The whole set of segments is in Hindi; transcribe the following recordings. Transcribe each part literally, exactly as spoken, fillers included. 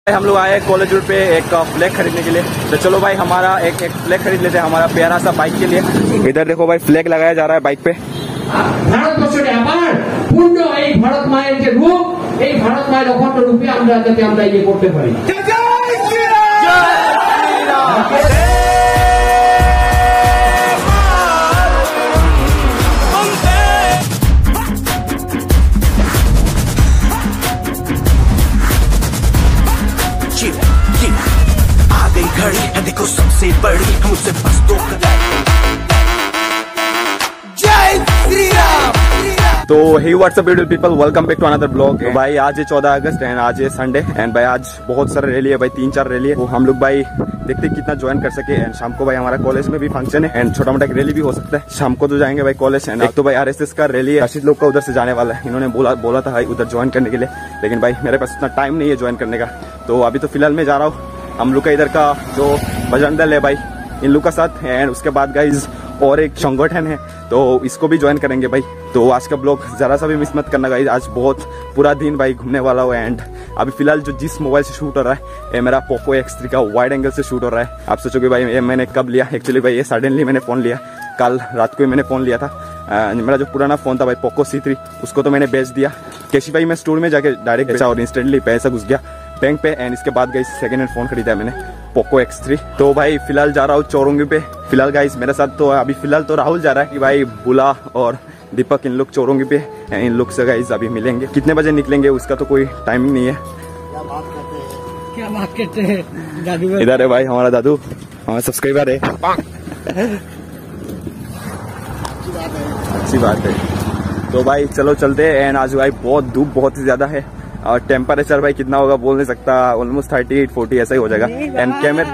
हम लोग आए कॉलेज रोड पे एक फ्लैग खरीदने के लिए, तो चलो भाई हमारा एक एक फ्लैग खरीद लेते हैं हमारा प्यारा सा बाइक के लिए। इधर देखो भाई फ्लैग लगाया जा रहा है बाइक पे। ভারতবর্ষের আবার পূর্ণ এই ভারত মায়ের যে রূপ, এই ভারত মায়ের অখণ্ড রূপে আমরা যাতে আমরা ইয়ে করতে পারি। आ गई घड़ी है देखो सबसे बड़ी, हम उससे बस दो कदम। जय श्री राम। तो hey WhatsApp beautiful people, welcome back to another blog. तो भाई आज है चौदह अगस्त एंड आज है संडे एंड भाई आज बहुत सारे रैली है भाई, तीन चार रैली है। तो हम लोग भाई देखते कितना ज्वाइन कर सके एंड शाम को भाई हमारा कॉलेज में भी फंक्शन है एंड छोटा मोटा रैली भी हो सकता है। शाम को तो जाएंगे भाई कॉलेज एंड एक तो भाई आरएसएस का रैली है, लोग का उधर से जाने वाला है। इन्होंने बोला बोला था भाई उधर ज्वाइन करने के लिए, लेकिन भाई मेरे पास इतना टाइम नहीं है ज्वाइन करने का। तो अभी तो फिलहाल मैं जा रहा हूँ हम लोग का इधर का जो भजन दल है भाई इन लोग का साथ एंड उसके बाद गाइज और एक संगठन है तो इसको भी ज्वाइन करेंगे भाई। तो आज का ब्लॉग जरा सा भी मिस मत करना गाइज, आज बहुत पूरा दिन भाई घूमने वाला हो। एंड अभी फिलहाल जो जिस मोबाइल से शूट हो रहा है ये मेरा पोको एक्स थ्री का वाइड एंगल से शूट हो रहा है। आप सोचोगे भाई ये मैंने कब लिया, एक्चुअली भाई ये सडनली मैंने फोन लिया, कल रात को ही मैंने फोन लिया था। आ, मेरा जो पुराना फोन था भाई पोको सी थ्री उसको तो मैंने बेच दिया केशी भाई, मैं स्टोर में जाके डायरेक्ट बेचा और इंस्टेंटली पैसा घुस गया बैंक पे एंड इसके बाद गाइस सेकंड हैंड फोन खरीदा है मैंने पोको एक्स थ्री। तो भाई फिलहाल जा रहा हूँ चौरंगी पे। फिलहाल गाइस मेरे साथ तो अभी फिलहाल तो राहुल जा रहा है कि भाई बुला और दीपक इन लोग चौरंगी पे, इन लोग से गाइस अभी मिलेंगे। कितने बजे निकलेंगे उसका तो कोई टाइमिंग नहीं है। क्या बात करते हैं दादू? इधर है भाई हमारा दादू, हमारा सब्सक्राइबर है। अच्छी बात है। तो भाई चलो चलते हैं एंड आज भाई बहुत धूप बहुत ही ज्यादा है और टेम्परेचर भाई कितना होगा बोल नहीं सकता, ऑलमोस्ट थर्टी एट फोर्टी ऐसा ही हो जाएगा। And camera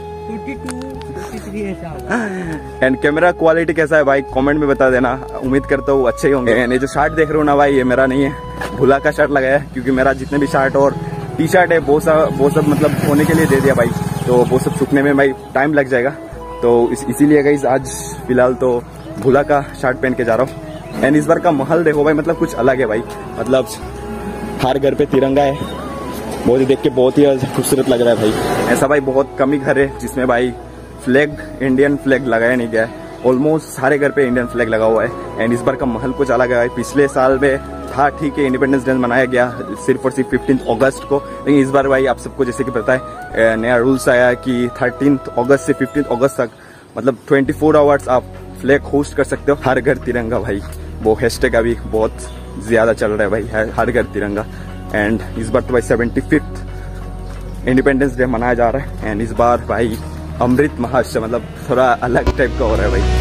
and camera quality कैसा है भाई कमेंट में बता देना, उम्मीद करता हूँ अच्छे ही होंगे। एंड ये जो शर्ट देख रहे हो ना भाई ये मेरा नहीं है, भुला का शर्ट लगाया है क्योंकि मेरा जितने भी शर्ट और टी शर्ट है वो सब वो सब मतलब होने के लिए दे दिया भाई, तो वो सब सूखने में भाई टाइम लग जाएगा। तो इस, इसीलिए गाइस आज फिलहाल तो भुला का शर्ट पहन के जा रहा हूँ। एंड इस बार का महल देखो भाई, मतलब कुछ अलग है भाई, मतलब हर घर पे तिरंगा है, बहुत ही देख के बहुत ही खूबसूरत लग रहा है भाई। ऐसा भाई बहुत कम ही घर है जिसमें भाई फ्लैग इंडियन फ्लैग लगाया नहीं गया है, ऑलमोस्ट सारे घर पे इंडियन फ्लैग लगा हुआ है। एंड इस बार का महल कुछ अलग है, पिछले साल में था ठीक है इंडिपेंडेंस डे मनाया गया सिर्फ और सिर्फ फिफ्टीन अगस्त को, लेकिन इस बार भाई आप सबको जैसे कि पता है नया रूल्स आया कि थर्टीन अगस्त से फिफ्टीन अगस्त तक मतलब ट्वेंटी फोर आवर्स आप फ्लैग होस्ट कर सकते हो, हर घर तिरंगा भाई। वो हैशटैग अभी बहुत ज्यादा चल रहा है भाई, हर घर तिरंगा। एंड इस बार तो भाई सेवेंटी फिफ्थ इंडिपेंडेंस डे मनाया जा रहा है एंड इस बार भाई अमृत महोत्सव मतलब थोड़ा अलग टाइप का हो रहा है भाई।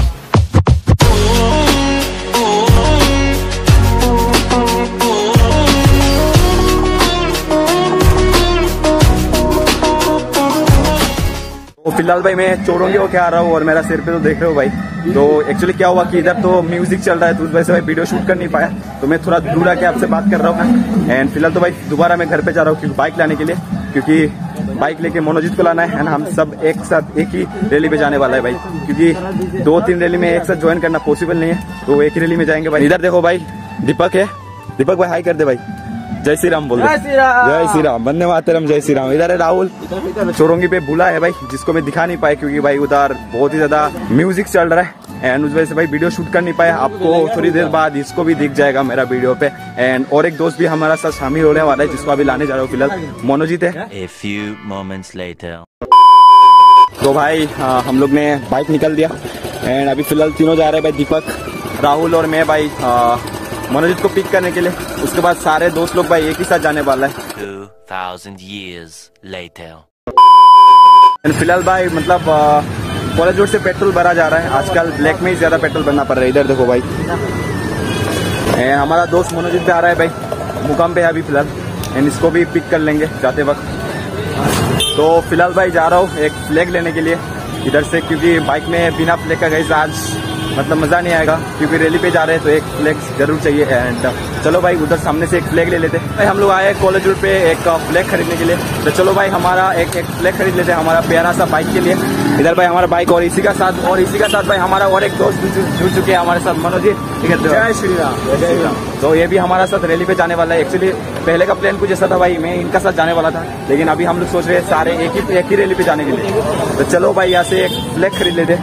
तो फिलहाल भाई मैं चौरंगी होके आ रहा हूँ और मेरा सिर पे तो देख रहे हो भाई। तो एक्चुअली क्या हुआ कि इधर तो म्यूजिक चल रहा है तो उस वजह से भाई वीडियो शूट कर नहीं पाया, तो मैं थोड़ा दूर आके आपसे बात कर रहा हूँ। एंड फिलहाल तो भाई दोबारा मैं घर पे जा रहा हूँ क्योंकि बाइक लाने के लिए, क्योंकि बाइक लेके मनोजीत को लाना है एंड हम सब एक साथ एक ही रैली पे जाने वाला है भाई, क्योंकि दो तीन रैली में एक साथ ज्वाइन करना पॉसिबल नहीं है, तो एक ही रैली में जाएंगे भाई। इधर देखो भाई दीपक है, दीपक भाई हाई कर दे भाई, जय श्री राम बोल, जय श्री राम, वंदे मातरम, जय श्री राम। इधर है राहुल, चौरंगी पे बुला है भाई जिसको मैं दिखा नहीं पाया क्योंकि भाई उधर बहुत ही ज्यादा म्यूजिक चल रहा है एंड उस वजह से भाई वीडियो शूट कर नहीं पाया। आपको थोड़ी देर बाद इसको भी दिख जाएगा मेरा वीडियो पे। एंड और एक दोस्त भी हमारा साथ शामिल होने वाला है जिसको अभी लाने जा रहा हूँ, फिलहाल मनोजीत है। A few moments later. तो भाई आ, हम लोग ने बाइक निकल दिया एंड अभी फिलहाल तीनों जा रहे हैं भाई, दीपक, राहुल और मैं भाई आ, मनोजीत को पिक करने के लिए। उसके बाद सारे दोस्त लोग भाई एक ही साथ जाने वाला है। Two thousand years later. फिलहाल भाई मतलब कॉलेज रोड से पेट्रोल भरा जा रहा है, आजकल ब्लैक में ही ज्यादा पेट्रोल भरना पड़ रहा है। इधर देखो भाई ए, हमारा दोस्त मनोजीत पे आ रहा है भाई, मुकाम पे है अभी फिलहाल एंड इसको भी पिक कर लेंगे जाते वक्त। तो फिलहाल भाई जा रहा हूँ एक फ्लैग लेने के लिए इधर से, क्योंकि बाइक में बिना फ्लैग का गाइस आज मतलब मजा नहीं आएगा, क्योंकि रैली पे जा रहे हैं तो एक फ्लैग जरूर चाहिए। एंड चलो भाई उधर सामने से एक फ्लैग ले लेते भाई। हम लोग आए कॉलेज रोड पे एक फ्लैग खरीदने के लिए, तो चलो भाई हमारा एक एक फ्लैग खरीद लेते हैं हमारा प्यारा सा बाइक के लिए। इधर भाई हमारा बाइक और इसी का साथ और इसी का साथ भाई हमारा और एक दोस्त जुड़ चुके हैं हमारे साथ, मनोज जी। ठीक है, जय श्री राम। जय श्री राम। तो ये भी हमारा साथ रैली पे जाने वाला है। एक्चुअली पहले का प्लान कुछ ऐसा था भाई, मैं इनका साथ जाने वाला था, लेकिन अभी हम लोग सोच रहे हैं सारे एक ही एक ही रैली पे जाने के लिए। तो चलो भाई यहाँ से एक फ्लैग खरीद लेते।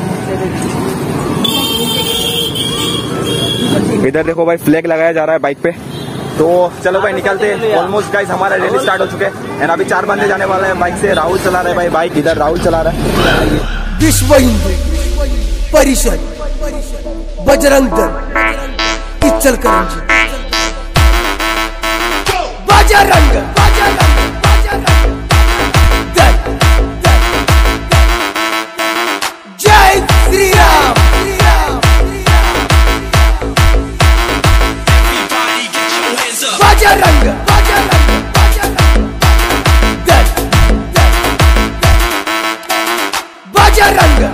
इधर देखो भाई फ्लैग लगाया जा रहा है बाइक पे। तो चलो भाई निकलते हैं। ऑलमोस्ट गाइस हमारा रैली स्टार्ट हो चुके हैं एंड अभी चार बंदे जाने वाले हैं बाइक से। राहुल चला रहा है भाई बाइक, इधर राहुल चला रहा है। विश्व हिंदू परिषद बजरंग दल इचलकरंजी बजरंग दल जय श्री राम। बजरंग दल बजरंग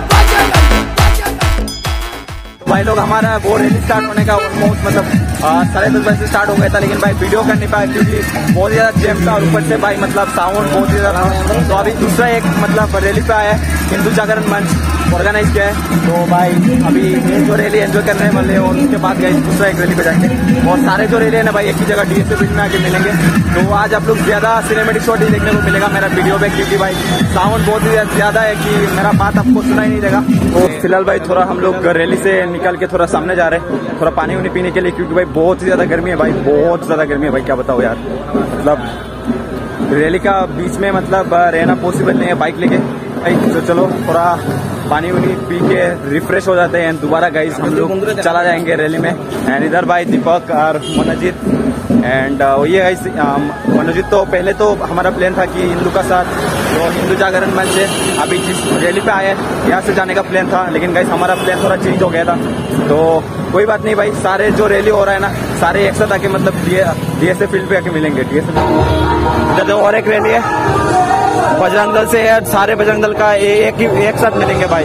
भाई लोग हमारा वो रैली स्टार्ट होने का ऑलमोस्ट मतलब साढ़े दस बजे से स्टार्ट हो गया था, लेकिन भाई वीडियो कर नहीं पाया क्योंकि बहुत ज्यादा जैम था और ऊपर से भाई मतलब साउंड बहुत ज्यादा था। तो अभी दूसरा एक मतलब रैली पे आया है, हिंदू जागरण मंच ऑर्गेनाइज किया है। तो भाई अभी जो रैली एंजॉय करने वाले हैं और उसके बाद गए दूसरा एक रैली पे जाएंगे। और सारे जो रैली है ना भाई एक ही जगह डीएसए फील्ड में आके मिलेंगे। तो आज आप लोग ज्यादा सिनेमेटिक शॉट ही देखने को मिलेगा मेरा वीडियो में, क्योंकि भाई साउंड बहुत ही ज्यादा है कि मेरा बात आपको सुना ही नहीं देगा। तो फिलहाल भाई थोड़ा हम लोग रैली से निकल के थोड़ा सामने जा रहे हैं, थोड़ा पानी वानी पीने के लिए, क्योंकि भाई बहुत ही ज्यादा गर्मी है भाई, बहुत ज्यादा गर्मी है भाई, क्या बताओ यार। मतलब रैली का बीच में मतलब रहना पॉसिबल नहीं है बाइक लेके भाई। तो चलो थोड़ा पानी वानी पी के रिफ्रेश हो जाते हैं, दोबारा गाइस हम लोग चला जाएंगे रैली में। एंड इधर भाई दीपक और मनोजीत एंड ये गाइस मनोजीत तो पहले तो हमारा प्लान था कि हिंदू का साथ तो हिंदू जागरण मंच से अभी जिस रैली पे आया यहाँ से जाने का प्लान था, लेकिन गाइस हमारा प्लान थोड़ा चेंज हो गया था। तो कोई बात नहीं भाई, सारे जो रैली हो रहा है ना सारे एक साथ आके मतलब डीएसए फील्ड पे आके मिलेंगे। डीएसए इधर और एक रैली है बजरंग दल से है, सारे बजरंग दल का एक ही एक साथ मिलेंगे भाई।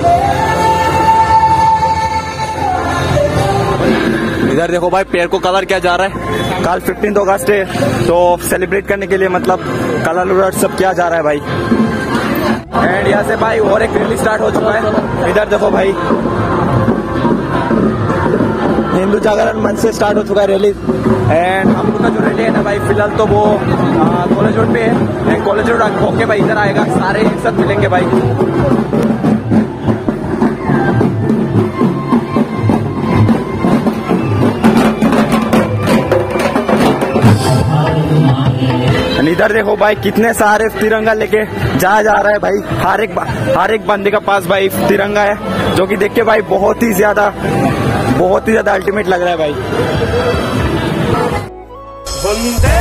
इधर देखो भाई पेड़ को कलर किया जा रहा है, कल फिफ्टीन अगस्त है तो सेलिब्रेट करने के लिए मतलब कलर उलर सब किया जा रहा है भाई। एंड यहाँ से भाई और एक रैली स्टार्ट हो चुका है। इधर देखो भाई हिंदू जागरण मंच से स्टार्ट हो चुका है रैली। एंड हम लोग का जो रैली है ना भाई फिलहाल तो वो कॉलेज रोड पे है। कॉलेज रोड होके भाई इधर आएगा, सारे एक साथ मिलेंगे भाई। इधर देखो भाई कितने सारे तिरंगा लेके जाया जा रहा है भाई। हर एक हर एक बंदे के पास भाई तिरंगा है, जो कि देख के भाई बहुत ही ज्यादा बहुत ही ज्यादा अल्टीमेट लग रहा है भाई। वंदे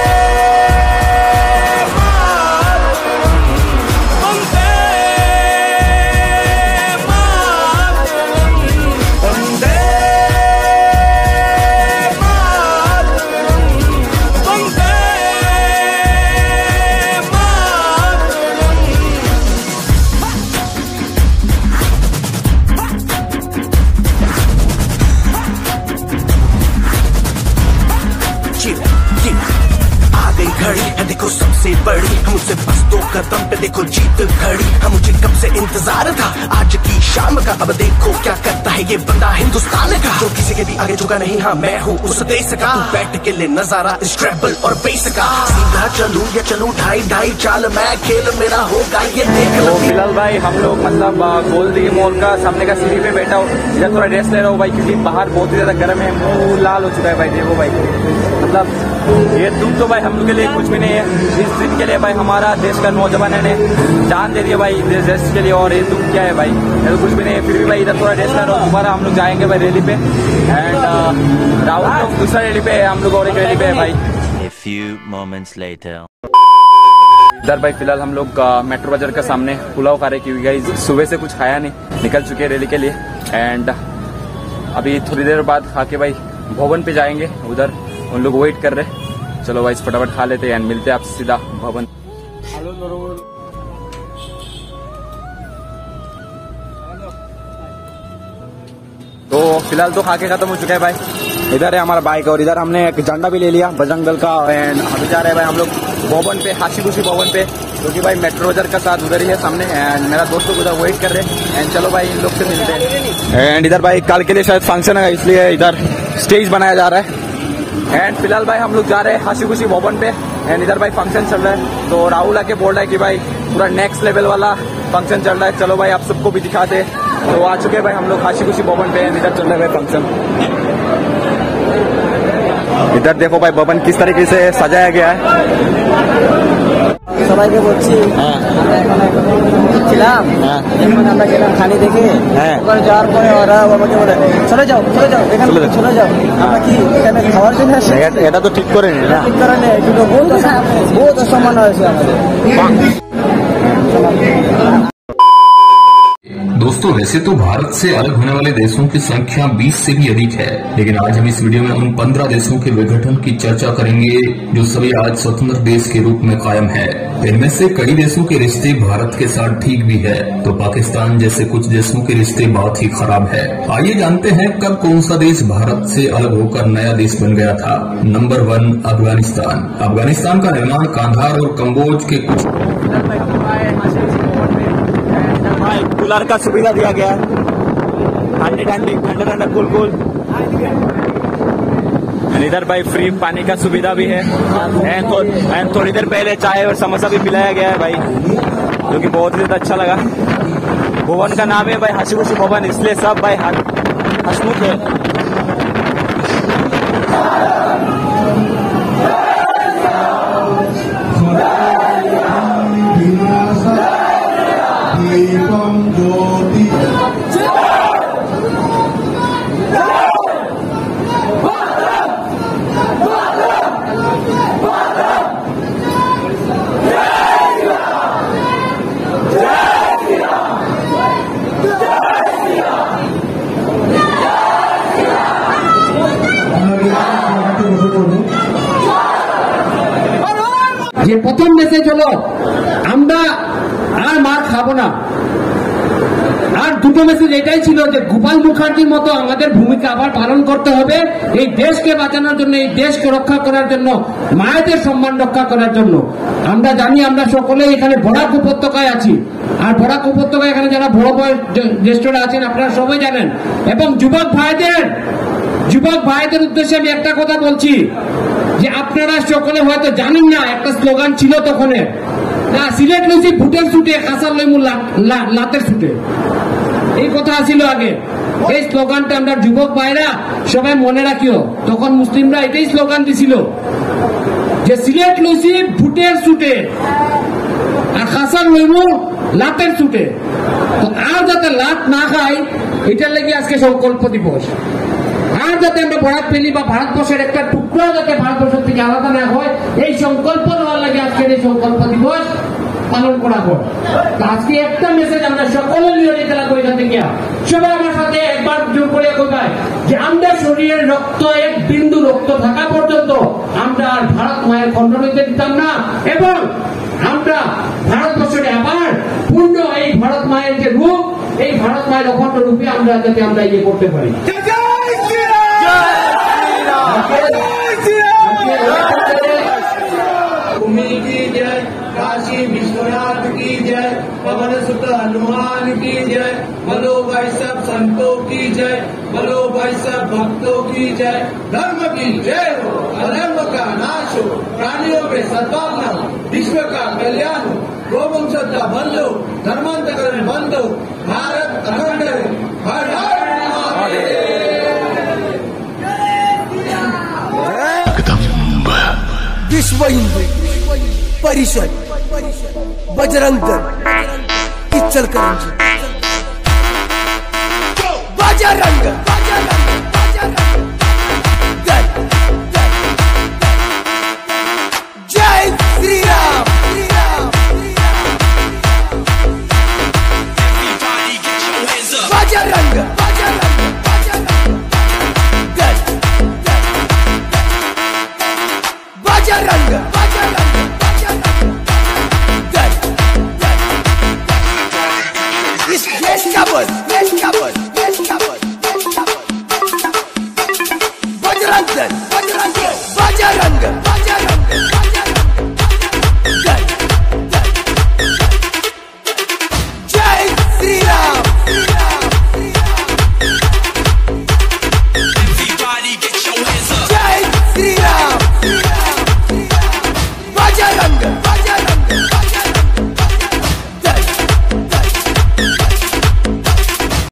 सबसे बड़ी हम उसे बस दो कदम पे देखो जीत खड़ी। हम मुझे कब से इंतजार था आज की शाम का, अब देखो क्या करता है ये बंदा हिंदुस्तान का, जो किसी के भी आगे झुका नहीं। हाँ मैं हूँ उस देश का, तू बैठ के ले नजारा इस ट्रैवल और बेस का। सीधा चलूं या चलूं ढाई ढाई चाल, मैं खेल मेरा होगा ये देख लो। फिलहाल भाई हम लोग मतलब गोल्डी मॉल का सामने का सीढ़ी पे बैठा हूँ, इधर थोड़ा रेस्ट ले रहा हूँ भाई, क्योंकि बाहर बहुत ही ज्यादा गर्म है, मुंह लाल हो चुका है भाई। देखो भाई मतलब ये दुख तो भाई हम लोग के लिए कुछ भी नहीं है। इस दिन के लिए भाई हमारा देश का नौजवान ने जान दे दिया भाई देश देश के लिए, और ये दुख क्या है भाई, ये तो कुछ भी नहीं है। फिर भी भाई इधर थोड़ा रेस्ट कर रहा हूँ, दोबारा हम लोग जाएंगे भाई रैली पे। एंड राहुल लोग दूसरा रैली पे है, हम लोग और एक रैली पे है भाई। A few moments later. इधर भाई फिलहाल हम लोग मेट्रो बाजार का सामने पुलाव खा रहे, क्योंकि भाई सुबह से कुछ खाया नहीं, निकल चुके हैं रैली के लिए। एंड अभी थोड़ी देर बाद खा के भाई भवन पे जाएंगे, उधर उन लोग वेट कर रहे। चलो भाई फटाफट खा लेते हैं एंड मिलते हैं आपसे सीधा भवन। फिलहाल तो खा के खत्म हो चुका है भाई। इधर है हमारा बाइक और इधर हमने एक झंडा भी ले लिया बजरंग दल का। एंड अभी जा रहे हैं भाई हम लोग भवन पे, हाशी खुशी भवन पे, जो कि भाई मेट्रो वजर का साथ उधर ही है सामने। एंड मेरा दोस्तों को उधर वेट कर रहे हैं। एंड चलो भाई इन लोग से मिलते हैं। एंड इधर भाई कल के लिए शायद फंक्शन है, इसलिए इधर स्टेज बनाया जा रहा है। एंड फिलहाल भाई हम लोग जा रहे हैं हाशी खुशी भवन पे। एंड इधर भाई फंक्शन चल रहा है, तो राहुल आके बोल रहा है कि भाई पूरा नेक्स्ट लेवल वाला फंक्शन चल रहा है, चलो भाई आप सबको भी दिखाते। तो आ चुके हैं भाई हम लोग हाशी खुशी भवन पे। इधर चल रहा है भाई फंक्शन। इधर देखो भाई भवन किस तरीके से सजाया गया है। সবাইকে বলছি ছিলাম এখন আমরা গেলাম খালি দেখে ওখানে যাওয়ার পরে ওরা আমাকে বলে চলে যাও চলে যাও এখানে চলে যাও। আমরা কি এখানে খাওয়ার জন্য আসছি? এটা তো ঠিক করে নি না, ঠিক করে নেই, কিন্তু বহুত বহুত অসম্মান হয়েছে আমাদের। दोस्तों वैसे तो भारत से अलग होने वाले देशों की संख्या बीस से भी अधिक है, लेकिन आज हम इस वीडियो में उन पंद्रह देशों के विघटन की चर्चा करेंगे जो सभी आज स्वतंत्र देश के रूप में कायम है। इनमें से कई देशों के रिश्ते भारत के साथ ठीक भी है, तो पाकिस्तान जैसे कुछ देशों के रिश्ते बहुत ही खराब है। आइए जानते हैं कब कौन सा देश भारत से अलग होकर नया देश बन गया था। Number one, Afghanistan. अफगानिस्तान का निर्माण कांधार और कम्बोज के कुछ कूलर का सुविधा दिया गया है, ठंडी ठंडी ठंडा ठंडा कूल कूल। इधर भाई फ्री पानी का सुविधा भी है। एंड तो, एंड थोड़ी देर पहले चाय और समोसा भी पिलाया गया है भाई, जो कि बहुत ही अच्छा लगा। भवन का नाम है भाई हाशी खुशी भवन, इसलिए सब भाई हसमुख है। যে প্রথম মেসেজ হলো আমরা আর মার খাবো না। আর দুটো মেসেজ এটাই ছিল যে গোপাল মুখার্জির মতো আমাদের ভূমিকা আবার পালন করতে হবে এই দেশকে বাঁচানোর জন্য, এই দেশকে রক্ষা করার জন্য, মায়েদের সম্মান রক্ষা করার জন্য। আমরা জানি আমরা সকলে এখানে বরাক উপত্যকায় আছি, আর বরাক উপত্যকায় এখানে যারা বড় বড় জ্যেষ্ঠরা আছেন আপনারা সবাই জানেন। এবং যুবক ভাইদের যুবক ভাইদের উদ্দেশ্যে আমি একটা কথা বলছি যে আপনারা সকলে হয়তো জানেন না, একটা স্লোগান ছিল তখন না, সিলেট লইছি ভুটের ছুটে কাঁচার লইমু লাতের ছুটে, এই কথা ছিল আগে। এই স্লোগানটা আমরা যুবক ভাইরা সবাই মনে রাখিও। তখন মুসলিমরা এটাই স্লোগান দিছিল যে সিলেট লইছি ভুটের ছুটে আর কাঁচার লইমু লাতের ছুটে। তো আর যাতে লাত না খাই এটার লেগে আজকে সংকল্প দিবস। আর যাতে আমরা বরাক ফেলি বা ভারতবর্ষের একটা টুকরা যাতে ভারতবর্ষের থেকে আলাদা না হয়, এই সংকল্প নেওয়ার লাগে আজকের এই সংকল্প দিবস পালন করা হয়। আজকে একটা মেসেজ আমরা সকলে নিয়ে নিতে লাগবো এখান থেকে। সবাই আমার সাথে একবার জোর করে কইবাই যে আমরা শরীরের রক্ত এক বিন্দু রক্ত থাকা পর্যন্ত আমরা আর ভারত মায়ের খণ্ডন হইতে দিতাম না, এবং আমরা ভারতবর্ষের আবার পূর্ণ এই ভারত মায়ের যে রূপ, এই ভারত মায়ের অখণ্ড রূপে আমরা যাতে আমরা ইয়ে করতে পারি। भूमि की जय, काशी विश्वनाथ की जय, पवन सुत हनुमान की जय, बोलो भाई सब संतों की जय, बोलो भाई सब भक्तों की जय। धर्म की जय हो, अधर्म का नाश हो, प्राणियों में सद्भावना हो, विश्व का कल्याण हो, गोवंशता बंद हो, धर्मांतरण बंद हो, भारत अखंड हो। हर हर महादेव। विश्व हिंदू परिषद बजरंग दल इचलकरंजी। बजरंग दल जय श्री राम। बजरंग दल बजरंग दल इस देश का बोल